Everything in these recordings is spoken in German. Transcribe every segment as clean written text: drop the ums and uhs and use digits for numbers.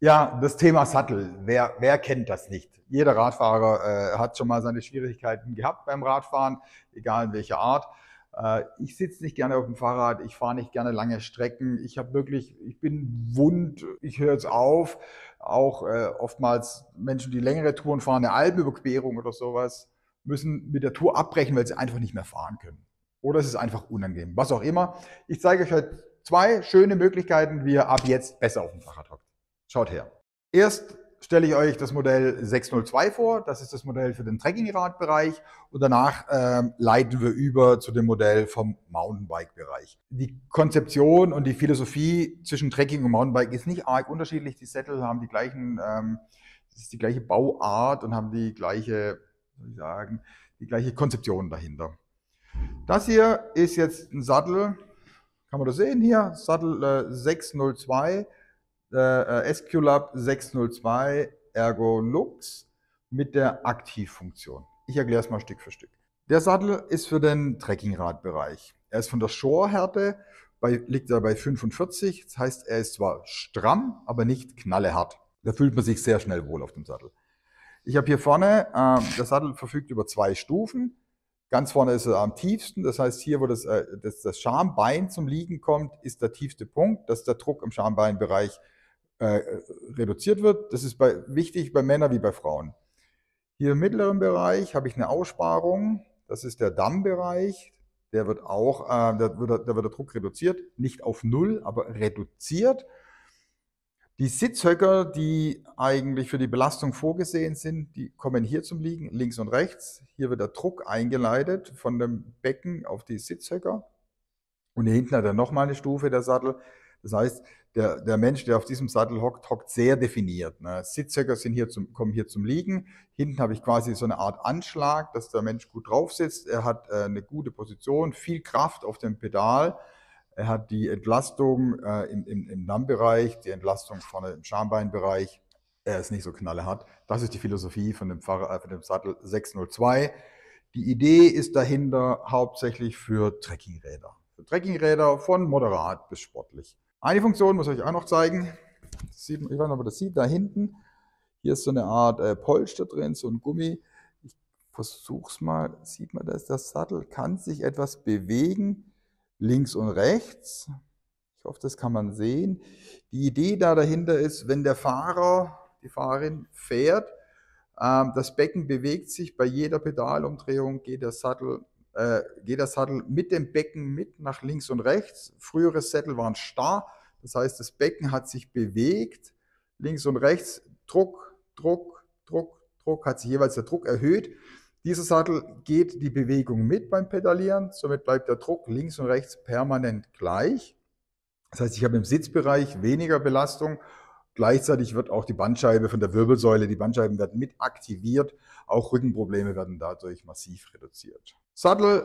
Ja, das Thema Sattel. Wer kennt das nicht? Jeder Radfahrer hat schon mal seine Schwierigkeiten gehabt beim Radfahren, egal in welcher Art. Ich sitze nicht gerne auf dem Fahrrad, ich fahre nicht gerne lange Strecken. Ich bin wund, ich höre jetzt auf. Auch oftmals Menschen, die längere Touren fahren, eine Alpenüberquerung oder sowas, müssen mit der Tour abbrechen, weil sie einfach nicht mehr fahren können. Oder es ist einfach unangenehm, was auch immer. Ich zeige euch heute zwei schöne Möglichkeiten, wie ihr ab jetzt besser auf dem Fahrrad hockt. Schaut her. Erst stelle ich euch das Modell 602 vor. Das ist das Modell für den Trekkingradbereich. Und danach leiten wir über zu dem Modell vom Mountainbike-Bereich. Die Konzeption und die Philosophie zwischen Trekking und Mountainbike ist nicht arg unterschiedlich. Die Sättel haben das ist die gleiche Bauart und haben die gleiche, soll ich sagen, die gleiche Konzeption dahinter. Das hier ist jetzt ein Sattel, kann man das sehen hier, Sattel 602. Esculap 602 Ergolux mit der Aktivfunktion. Ich erkläre es mal Stück für Stück. Der Sattel ist für den Trekkingradbereich. Er ist von der Shore-Härte, liegt er bei 45. Das heißt, er ist zwar stramm, aber nicht knallehart. Da fühlt man sich sehr schnell wohl auf dem Sattel. Ich habe hier vorne, der Sattel verfügt über 2 Stufen. Ganz vorne ist er am tiefsten, das heißt hier, wo das Schambein zum Liegen kommt, ist der tiefste Punkt, dass der Druck im Schambeinbereich reduziert wird. Das ist wichtig bei Männern wie bei Frauen. Hier im mittleren Bereich habe ich eine Aussparung, das ist der Dammbereich, der wird auch, da wird der Druck reduziert, nicht auf 0, aber reduziert. Die Sitzhöcker, die eigentlich für die Belastung vorgesehen sind, die kommen hier zum Liegen, links und rechts. Hier wird der Druck eingeleitet von dem Becken auf die Sitzhöcker. Und hier hinten hat er nochmal eine Stufe, der Sattel. Das heißt, der Mensch, der auf diesem Sattel hockt, hockt sehr definiert. Ne? Sitzhöcker kommen hier zum Liegen. Hinten habe ich quasi so eine Art Anschlag, dass der Mensch gut drauf sitzt. Er hat eine gute Position, viel Kraft auf dem Pedal. Er hat die Entlastung im Dammbereich, die Entlastung vorne im Schambeinbereich. Er ist nicht so knallhart. Das ist die Philosophie von dem Sattel 602. Die Idee ist dahinter hauptsächlich für Trekkingräder. Für Trekkingräder von moderat bis sportlich. Eine Funktion muss ich euch auch noch zeigen. Ich weiß nicht, ob man das sieht, da hinten. Hier ist so eine Art Polster drin, so ein Gummi. Ich versuche es mal. Sieht man das? Der Sattel kann sich etwas bewegen, links und rechts. Ich hoffe, das kann man sehen. Die Idee dahinter ist, wenn der Fahrer, die Fahrerin fährt, das Becken bewegt sich bei jeder Pedalumdrehung, geht der Sattel mit dem Becken mit nach links und rechts. Frühere Sättel waren starr, das heißt, das Becken hat sich bewegt, links und rechts, Druck, Druck, Druck, Druck, hat sich jeweils der Druck erhöht. Dieser Sattel geht die Bewegung mit beim Pedalieren, somit bleibt der Druck links und rechts permanent gleich. Das heißt, ich habe im Sitzbereich weniger Belastung. Gleichzeitig wird auch die Bandscheibe von der Wirbelsäule, die Bandscheiben werden mit aktiviert. Auch Rückenprobleme werden dadurch massiv reduziert. Sattel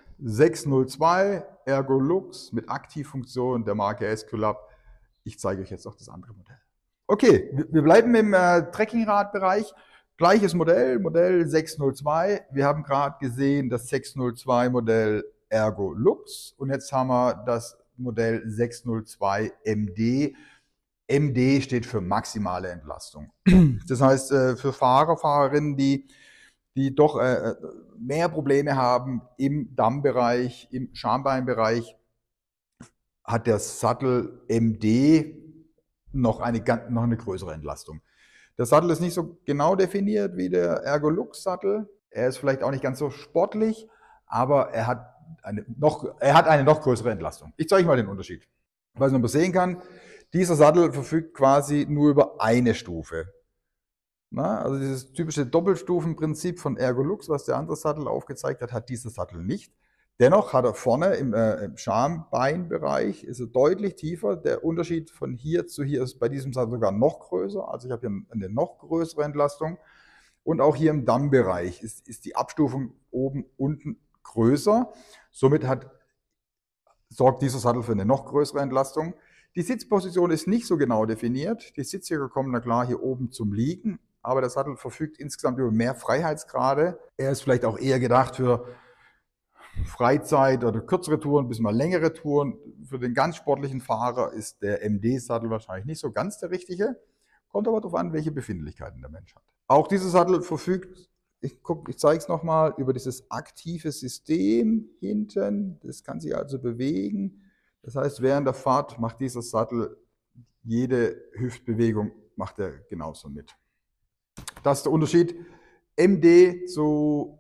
602 Ergolux mit Aktivfunktion der Marke Esculap. Ich zeige euch jetzt noch das andere Modell. Okay, wir bleiben im Trekkingradbereich. Gleiches Modell, Modell 602. Wir haben gerade gesehen das 602 Modell Ergolux und jetzt haben wir das Modell 602 MD. MD steht für maximale Entlastung. Das heißt, für Fahrer, Fahrerinnen, die doch mehr Probleme haben im Dammbereich, im Schambeinbereich, hat der Sattel MD noch eine größere Entlastung. Der Sattel ist nicht so genau definiert wie der Ergolux-Sattel. Er ist vielleicht auch nicht ganz so sportlich, aber er hat eine noch größere Entlastung. Ich zeige euch mal den Unterschied. Was man sehen kann, dieser Sattel verfügt quasi nur über eine Stufe. Also dieses typische Doppelstufenprinzip von Ergolux, was der andere Sattel aufgezeigt hat, hat dieser Sattel nicht. Dennoch hat er vorne im Schambeinbereich ist er deutlich tiefer. Der Unterschied von hier zu hier ist bei diesem Sattel sogar noch größer. Also ich habe hier eine noch größere Entlastung. Und auch hier im Dammbereich ist die Abstufung oben, unten größer. Somit sorgt dieser Sattel für eine noch größere Entlastung. Die Sitzposition ist nicht so genau definiert. Die Sitzhöcker kommen na klar hier oben zum Liegen, aber der Sattel verfügt insgesamt über mehr Freiheitsgrade. Er ist vielleicht auch eher gedacht für Freizeit oder kürzere Touren bis mal längere Touren. Für den ganz sportlichen Fahrer ist der MD-Sattel wahrscheinlich nicht so ganz der richtige. Kommt aber darauf an, welche Befindlichkeiten der Mensch hat. Auch dieser Sattel verfügt, ich zeige es nochmal, über dieses aktive System hinten. Das kann sich also bewegen. Das heißt, während der Fahrt macht dieser Sattel jede Hüftbewegung macht er genauso mit. Das ist der Unterschied MD zu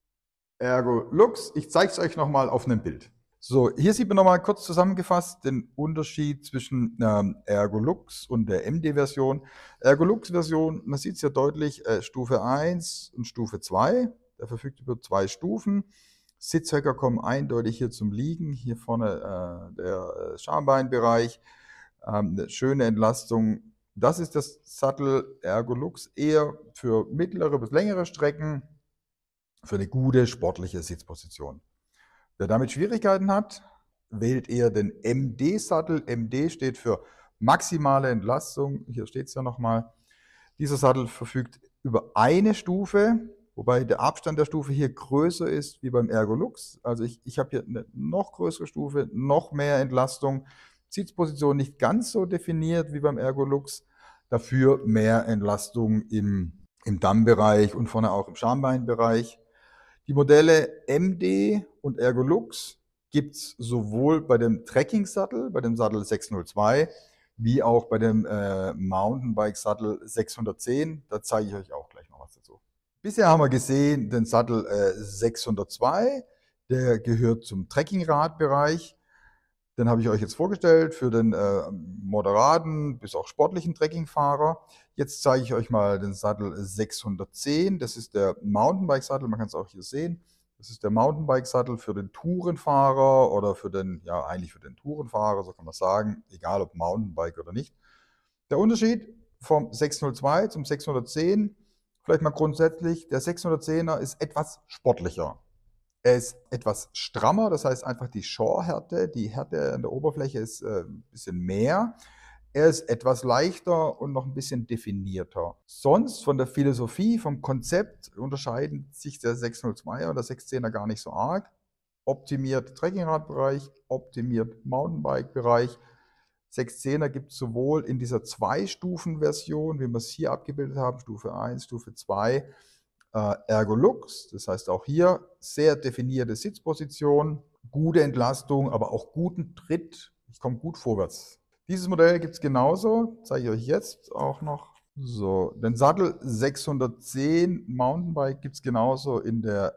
Ergolux. Ich zeige es euch nochmal auf einem Bild. So, hier sieht man nochmal kurz zusammengefasst den Unterschied zwischen Ergolux und der MD-Version. Ergolux-Version, man sieht es ja deutlich, Stufe 1 und Stufe 2. Der verfügt über 2 Stufen. Sitzhöcker kommen eindeutig hier zum Liegen. Hier vorne der Schambeinbereich. Eine schöne Entlastung. Das ist das Sattel Ergolux eher für mittlere bis längere Strecken, für eine gute sportliche Sitzposition. Wer damit Schwierigkeiten hat, wählt eher den MD-Sattel. MD steht für maximale Entlastung. Hier steht es ja nochmal. Dieser Sattel verfügt über eine Stufe, wobei der Abstand der Stufe hier größer ist wie beim Ergolux. Also ich habe hier eine noch größere Stufe, noch mehr Entlastung. Sitzposition nicht ganz so definiert wie beim Ergolux. Dafür mehr Entlastung im Dammbereich und vorne auch im Schambeinbereich. Die Modelle MD und Ergolux gibt es sowohl bei dem Trekking-Sattel, bei dem Sattel 602, wie auch bei dem Mountainbike-Sattel 610. Da zeige ich euch auch gleich noch was dazu. Bisher haben wir gesehen den Sattel 602, der gehört zum Trekkingrad-Bereich. Den habe ich euch jetzt vorgestellt für den moderaten bis auch sportlichen Trekkingfahrer. Jetzt zeige ich euch mal den Sattel 610. Das ist der Mountainbike-Sattel, man kann es auch hier sehen. Das ist der Mountainbike-Sattel für den Tourenfahrer oder für den, ja eigentlich für den Tourenfahrer, so kann man sagen, egal ob Mountainbike oder nicht. Der Unterschied vom 602 zum 610, vielleicht mal grundsätzlich, der 610er ist etwas sportlicher. Er ist etwas strammer, das heißt einfach die Shore-Härte, die Härte an der Oberfläche ist ein bisschen mehr. Er ist etwas leichter und noch ein bisschen definierter. Sonst von der Philosophie, vom Konzept unterscheidet sich der 602er und der 610er gar nicht so arg. Optimiert Trekkingradbereich, optimiert Mountainbike-Bereich. 610er gibt es sowohl in dieser 2-Stufen-Version, wie wir es hier abgebildet haben, Stufe 1, Stufe 2, Ergolux, das heißt auch hier sehr definierte Sitzposition, gute Entlastung, aber auch guten Tritt. Ich komme gut vorwärts. Dieses Modell gibt es genauso, zeige ich euch jetzt auch noch. So, den Sattel 610 Mountainbike gibt es genauso in der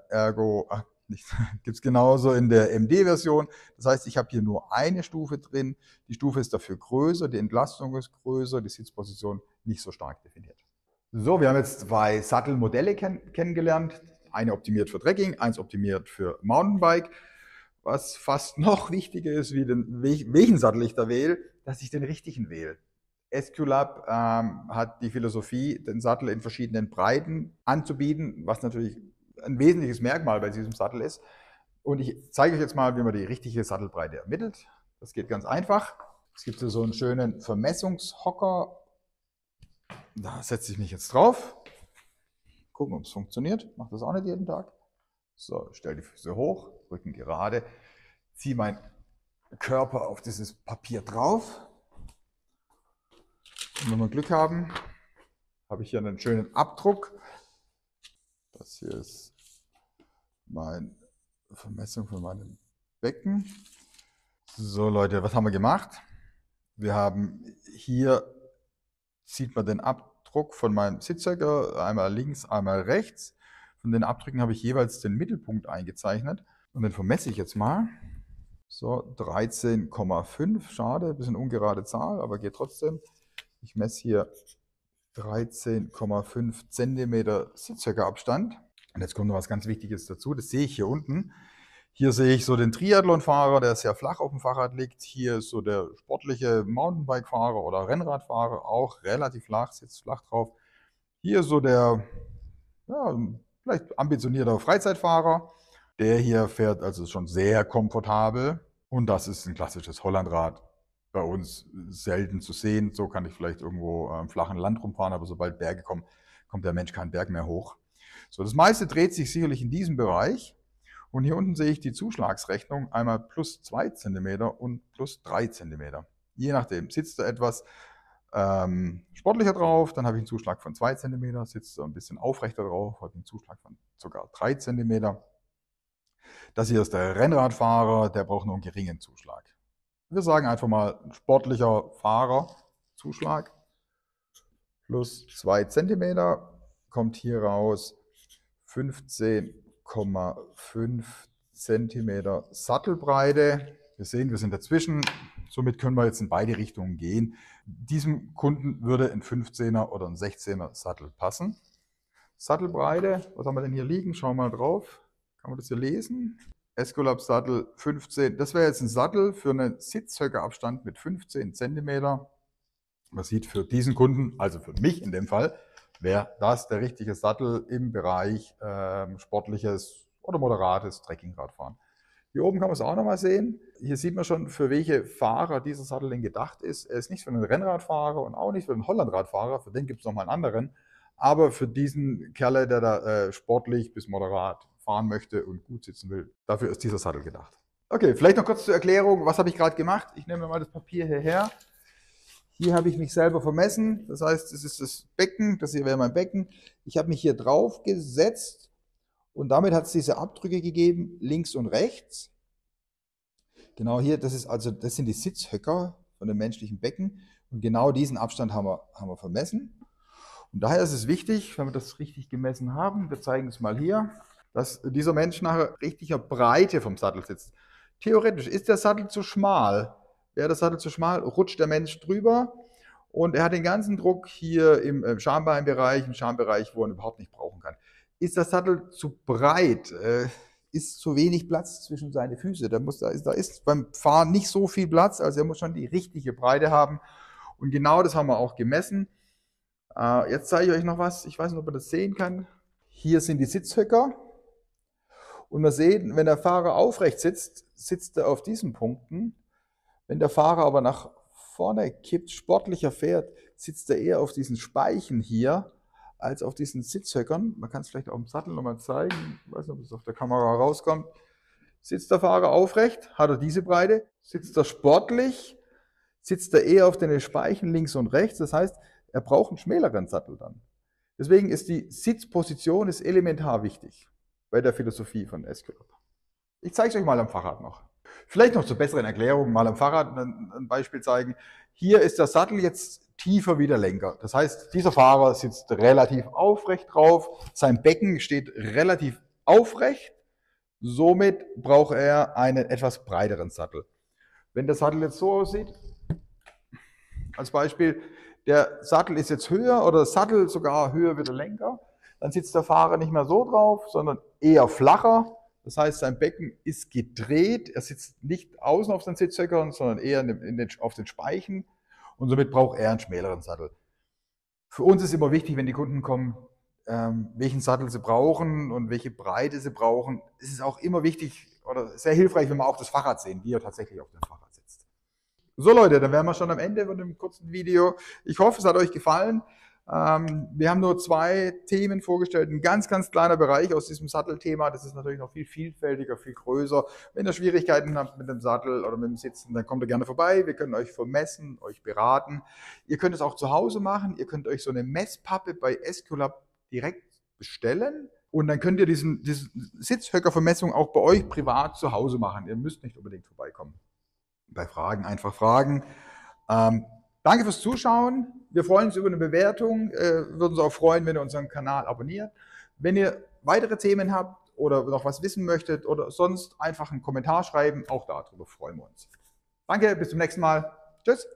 gibt es genauso in der MD-Version. Das heißt, ich habe hier nur eine Stufe drin. Die Stufe ist dafür größer, die Entlastung ist größer, die Sitzposition nicht so stark definiert. So, wir haben jetzt 2 Sattelmodelle kennengelernt. Eine optimiert für Trekking, eins optimiert für Mountainbike. Was fast noch wichtiger ist, welchen Sattel ich da wähle, dass ich den richtigen wähle. Esculap hat die Philosophie, den Sattel in verschiedenen Breiten anzubieten, was natürlich ein wesentliches Merkmal bei diesem Sattel ist. Und ich zeige euch jetzt mal, wie man die richtige Sattelbreite ermittelt. Das geht ganz einfach. Es gibt so einen schönen Vermessungshocker. Da setze ich mich jetzt drauf. Gucken, ob es funktioniert. Mache das auch nicht jeden Tag. So, stelle die Füße hoch, Rücken gerade, ziehe meinen Körper auf dieses Papier drauf. Und wenn wir Glück haben, habe ich hier einen schönen Abdruck. Das hier ist meine Vermessung von meinem Becken. So Leute, was haben wir gemacht? Wir haben hier, sieht man den Abdruck von meinem Sitzhöcker, einmal links, einmal rechts. Von den Abdrücken habe ich jeweils den Mittelpunkt eingezeichnet. Und den vermesse ich jetzt mal. So, 13,5, schade, ein bisschen ungerade Zahl, aber geht trotzdem. Ich messe hier 13,5 cm Sitzhöckerabstand. Und jetzt kommt noch was ganz Wichtiges dazu, das sehe ich hier unten. Hier sehe ich so den Triathlon-Fahrer, der sehr flach auf dem Fahrrad liegt. Hier ist so der sportliche Mountainbike-Fahrer oder Rennradfahrer, auch relativ flach, sitzt flach drauf. Hier ist so der, ja, vielleicht ambitionierter Freizeitfahrer. Der hier fährt also schon sehr komfortabel. Und das ist ein klassisches Hollandrad. Bei uns selten zu sehen. So kann ich vielleicht irgendwo im flachen Land rumfahren, aber sobald Berge kommen, kommt der Mensch keinen Berg mehr hoch. So, das meiste dreht sich sicherlich in diesem Bereich. Und hier unten sehe ich die Zuschlagsrechnung, einmal plus 2 cm und plus 3 cm. Je nachdem, sitzt da etwas sportlicher drauf, dann habe ich einen Zuschlag von 2 cm, sitzt ein bisschen aufrechter drauf, habe einen Zuschlag von sogar 3 cm. Das hier ist der Rennradfahrer, der braucht nur einen geringen Zuschlag. Wir sagen einfach mal sportlicher Fahrer, Zuschlag plus 2 cm, kommt hier raus 15,5 cm Sattelbreite. Wir sehen, wir sind dazwischen, somit können wir jetzt in beide Richtungen gehen. Diesem Kunden würde ein 15er oder ein 16er Sattel passen. Sattelbreite, was haben wir denn hier liegen? Schauen wir mal drauf. Kann man das hier lesen? Esculap Sattel 15. Das wäre jetzt ein Sattel für einen Sitzhöckerabstand mit 15 cm. Man sieht für diesen Kunden, also für mich in dem Fall, wäre das der richtige Sattel im Bereich sportliches oder moderates Trekkingradfahren. Hier oben kann man es auch nochmal sehen. Hier sieht man schon, für welche Fahrer dieser Sattel denn gedacht ist. Er ist nicht für einen Rennradfahrer und auch nicht für einen Hollandradfahrer. Für den gibt es nochmal einen anderen. Aber für diesen Kerl, der da sportlich bis moderat fahren möchte und gut sitzen will, dafür ist dieser Sattel gedacht. Okay, vielleicht noch kurz zur Erklärung, was habe ich gerade gemacht? Ich nehme mal das Papier hierher. Hier habe ich mich selber vermessen. Das heißt, das ist das Becken. Das hier wäre mein Becken. Ich habe mich hier drauf gesetzt. Und damit hat es diese Abdrücke gegeben, links und rechts. Genau hier, das sind die Sitzhöcker von dem menschlichen Becken. Und genau diesen Abstand haben wir vermessen. Und daher ist es wichtig, wenn wir das richtig gemessen haben, wir zeigen es mal hier, dass dieser Mensch nachher richtiger Breite vom Sattel sitzt. Theoretisch ist der Sattel zu schmal. Wäre der Sattel zu schmal, rutscht der Mensch drüber und er hat den ganzen Druck hier im Schambeinbereich, im Schambereich, wo er ihn überhaupt nicht brauchen kann. Ist der Sattel zu breit, ist zu wenig Platz zwischen seine Füße. Da ist beim Fahren nicht so viel Platz, also er muss schon die richtige Breite haben. Und genau das haben wir auch gemessen. Jetzt zeige ich euch noch was, ich weiß nicht, ob man das sehen kann. Hier sind die Sitzhöcker. Und wir sehen, wenn der Fahrer aufrecht sitzt, sitzt er auf diesen Punkten. Wenn der Fahrer aber nach vorne kippt, sportlicher fährt, sitzt er eher auf diesen Speichen hier, als auf diesen Sitzhöckern. Man kann es vielleicht auch im Sattel nochmal zeigen. Ich weiß nicht, ob es auf der Kamera rauskommt. Sitzt der Fahrer aufrecht, hat er diese Breite. Sitzt er sportlich, sitzt er eher auf den Speichen links und rechts. Das heißt, er braucht einen schmäleren Sattel dann. Deswegen ist die Sitzposition elementar wichtig bei der Philosophie von Esculap. Ich zeige es euch mal am Fahrrad noch. Vielleicht noch zur besseren Erklärung mal am Fahrrad ein Beispiel zeigen. Hier ist der Sattel jetzt tiefer wie der Lenker. Das heißt, dieser Fahrer sitzt relativ aufrecht drauf, sein Becken steht relativ aufrecht, somit braucht er einen etwas breiteren Sattel. Wenn der Sattel jetzt so aussieht, als Beispiel, der Sattel ist jetzt höher oder der Sattel sogar höher wie der Lenker, dann sitzt der Fahrer nicht mehr so drauf, sondern eher flacher. Das heißt, sein Becken ist gedreht, er sitzt nicht außen auf den Sitzhöckern, sondern eher auf den Speichen und somit braucht er einen schmäleren Sattel. Für uns ist immer wichtig, wenn die Kunden kommen, welchen Sattel sie brauchen und welche Breite sie brauchen. Es ist auch immer wichtig oder sehr hilfreich, wenn wir auch das Fahrrad sehen, wie er tatsächlich auf dem Fahrrad sitzt. So Leute, dann wären wir schon am Ende von dem kurzen Video. Ich hoffe, es hat euch gefallen. Wir haben nur 2 Themen vorgestellt, ein ganz, ganz kleiner Bereich aus diesem Sattelthema. Das ist natürlich noch viel vielfältiger, viel größer. Wenn ihr Schwierigkeiten habt mit dem Sattel oder mit dem Sitzen, dann kommt ihr gerne vorbei. Wir können euch vermessen, euch beraten. Ihr könnt es auch zu Hause machen. Ihr könnt euch so eine Messpappe bei Esculap direkt bestellen. Und dann könnt ihr diesen Sitzhöckervermessung auch bei euch privat zu Hause machen. Ihr müsst nicht unbedingt vorbeikommen. Bei Fragen einfach fragen. Danke fürs Zuschauen. Wir freuen uns über eine Bewertung. Würden uns auch freuen, wenn ihr unseren Kanal abonniert. Wenn ihr weitere Themen habt oder noch was wissen möchtet oder sonst einfach einen Kommentar schreiben, auch darüber freuen wir uns. Danke, bis zum nächsten Mal. Tschüss.